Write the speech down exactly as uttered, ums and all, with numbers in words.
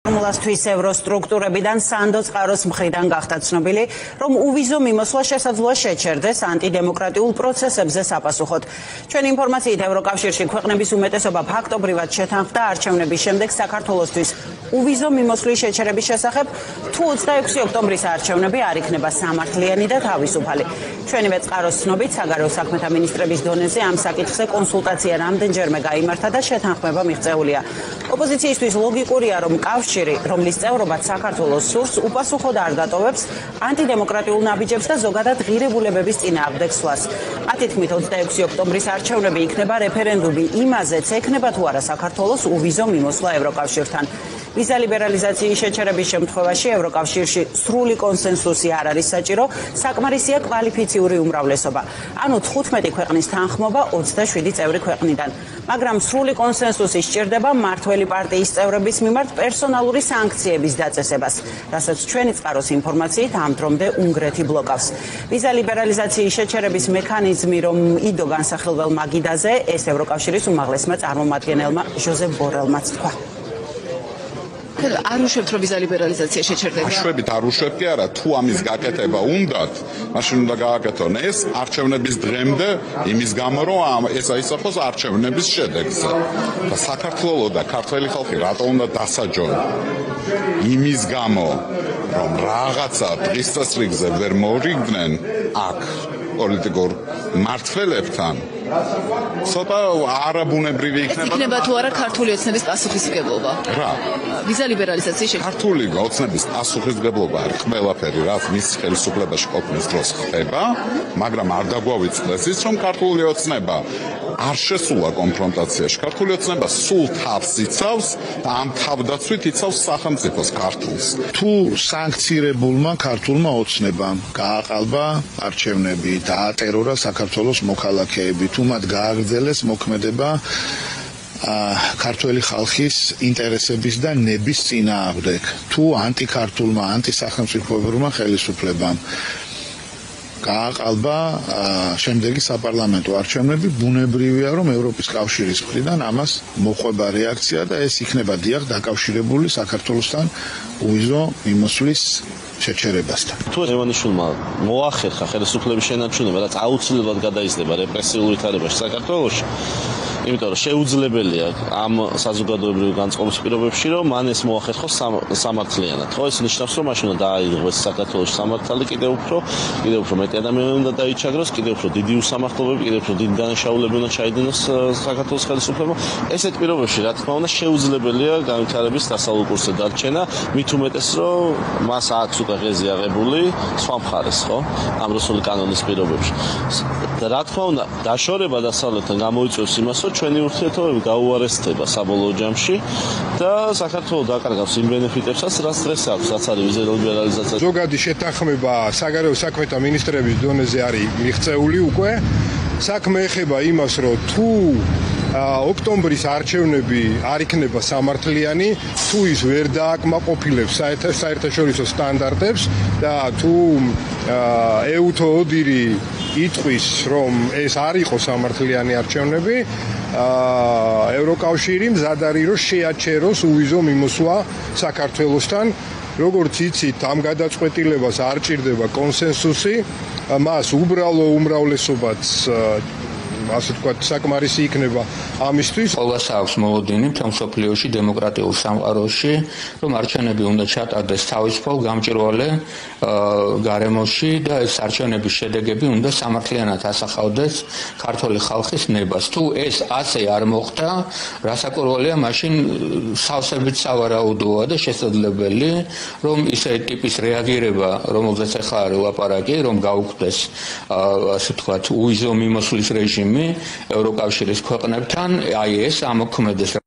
Formulastvis ევროსტრუქტურებიდან სანდო წყაროს მხრიდან გახდა ცნობილი, რომ უვიზო მიმოსვლა შესაძლოა შეჩერდეს ანტიდემოკრატიულ პროცესებზე sapasუხოდ. Ჩვენ ინფორმაციით ევროკავშირში ქვეყნების უმეტესობა ფაქტობრივად შეთანხმდა არჩევნების შემდეგ საქართველოსთვის უვიზო მიმოსვლის შეჩერების შესახებ, თუ ოცდაექვსი ოქტომბრის არჩევნები არ იქნება სამართლიანი და თავისუფალი. ჩვენივე წყაროს ცნობით, საგარეო საქმეთა მინისტრების დონეზე ამ საკითხზე კონსულტაცია რამდენჯერმე გაიმართა და შეთანხმება მიღწეულია. ოპოზიციისთვის ლოგიკურია, რომ კავშირი, რომლის წევრობაც საქართველოს სურს, უპასუხოდ არ დატოვებს ანტიდემოკრატიულ ნაბიჯებს და ზოგადად ღირებულებების წინააღმდეგ სვლას. მათი თქმით, ოცდაექვსი ოქტომბრის არჩევნები იქნება რეფერენდუმი იმაზეც, ექნება თუ არა საქართველოს უვიზო მიმოსვლა ევროკავშირთან. ვიზა ლიბერალიზაციის შეჩერების შემთხვევაში ევროკავშირში სრული კონსენსუსი არ არის საჭირო, საკმარისია კვალიფიციური უმრავლესობა, ანუ თხუთმეტი ქვეყნის თანხმობა ოცდაშვიდი წევრი ქვეყნიდან. მაგრამ სრული კონსენსუსი სჭირდება მმართველი პარტიის წევრების მიმართ პერსონალური სანქციების დაწესებას, რასაც ჩვენი წყაროს ინფორმაციით ამ დრომდე უნგრეთი ბლოკავს. ვიზა ლიბერალიზაციის შეჩერების მექანიზმი, რომ იდო განსახილველ მაგიდაზე, ეს ევროკავშირის უმაღლესმა წარმომადგენელმა ჟოზეფ ბორელმაც თქვა. არ უშვებთ, რომ ვიზა ლიბერალიზაცია შეჩერდება? აშვებით არ უშვებ კი არა, თუ ამის გაკეთება უნდათ, მაშინ უნდა გააკეთონ ეს არჩევნების დღემდე, იმის გამო, რომ ეს აისახოს არჩევნების შედეგზე. და საქართველო და ქართველი ხალხი რატო უნდა დასაჯონ? იმის გამო, რომ რაღაცა დღის წესრიგზე ვერ მოვიდნენ აქ პოლიტიკურ მმართველებთან. ცოტა არაბუნებრივი იქნება. იქნება თუ არა ქართული ოცნების პასუხისმგებლობა? რა? ვიზა ლიბერალიზაციის შეჩერება. ქართული ოცნების პასუხისმგებლობა არის ყველაფერი, რაც მის ხელისუფლებაში ყოფნის დროს ხდება, მაგრამ არ დაგვავიწყდეს ის, რომ ქართული ოცნება არ შესულა კონფრონტაციაში. ქართული ოცნება სულ თავს იცავს და ამ თავდაცვით იცავს სახელმწიფოს ქართულს. თუ სანქცირებულმა ქართულმა ოცნებამ გააყალბა არჩევნები, დაატერორა საქართველოს მოქალაქეები, თუ მათ გააგრძელეს მოქმედება ქართველი ხალხის ინტერესების და ნების წინააღმდეგ, თუ ანტიქართულმა, ანტისახელმწიფოებრივმა ხელისუფლებამ გააყალბა შემდეგი საპარლამენტო არჩევნები, ბუნებრივია, რომ ევროპის კავშირის მხრიდან ამას მოყვება რეაქცია და ეს იქნება დიახ დაკავშირებული საქართველოსთან უვიზო მიმოსვლის შეჩერებასთან. თუ ევანიშვილმა მოახერხა ხელისუფლების შენარჩუნება, რაც აუცილებლად გადაიზრდება რეპრესიულ ვითარებაში საქართველოში, იმიტომ რომ შეუძლებელია ამ საზოგადოებრივი განწყობის პირობებში, რომ მან ეს მოახერხოს სამართლიანად. ხო, ეს ნიშნავს, რომ მაშინ დააიღოს საქართველოში სამართალი კიდევ უფრო, კიდევ უფრო მეტი ადამიანი უნდა დაიჩაგროს, კიდევ უფრო დიდი უსამართლობები, კიდევ უფრო დიდი დანაშაულები უნდა ჩაიდინოს საქართველოს ხელისუფლებამ. ესეთ პირობებში, რა თქმა უნდა, შეუძლებელია განვითარების დასავლურ კურსზე დარჩენა, მით უმეტეს, რომ მას აქვს უკვე ღეზი აღებული სხვა მხარეს, ხო? ამ რუსული კანონის პირობებში. და რა თქმა უნდა, დაშორება დასავლეთთან გამოიწვევს იმას, რომ ჩვენი ურთიერთობები გაუარესდება საბოლოო ჯამში და საქართველოს დაკარგავს იმ ბენეფიტებსაც, რაც დღეს აქვს, რაც არის ვიზა ლიბერალიზაცია. ზოგადი შეთანხმება საგარეო საქმეთა მინისტრების დონეზე არის მიღწეული უკვე. საქმე ეხება იმას, რომ თუ ოქტომბრის არჩევნები არ იქნება სამართლიანი, თუ ის ვერ დააკმაყოფილებს საერთაშორისო სტანდარტებს და თუ ეუთო ოდირი იტყვის, რომ ეს არ იყო სამართლიანი არჩევნები, ევროკავშირი მზად არის, რომ შეაჩეროს უვიზო მიმოსვლა საქართველოსთან. როგორც იცით, ამ გადაწყვეტილებას არ ჭირდება კონსენსუსი, მას უბრალო უმრავლესობაც ასე ვთქვათ, საკმარისი იქნება ამისთვის. ყოველას აქვს მოლოდინი მთელ მსოფლიოში დემოკრატიულ სამყაროში, რომ არჩევნები უნდა ჩატარდეს თავისუფალ, გამჭვირვალე გარემოში და ეს არჩევნების შედეგები უნდა სამართლიანად ასახავდეს ქართული ხალხის ნებას. თუ ეს ასე არ მოხდა, რასაკვირველია, მაშინ სავსებით სავარაუდოა და შესაძლებელი, რომ ისე ტიპის რეაგირება, რომელზეც ახლა არის ლაპარაკი, რომ გაუქმდეს ასე ვთქვათ, უვიზო მიმოსვლის რეჟიმი ევროკავშირის ქვეყნებთან, აი ეს ამოქმედეს